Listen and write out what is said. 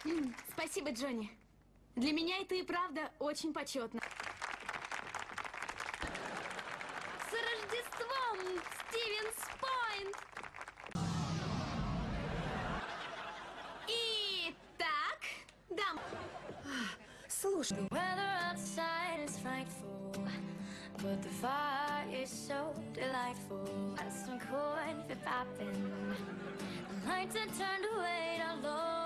Спасибо, Джонни. Для меня это и правда очень почетно. С Рождеством, Стивенс-Пойнт! Итак, дам. Слушай, The weather outside is frightful, but the fire is so delightful. Got some corn for popping. The lights are turned away down low.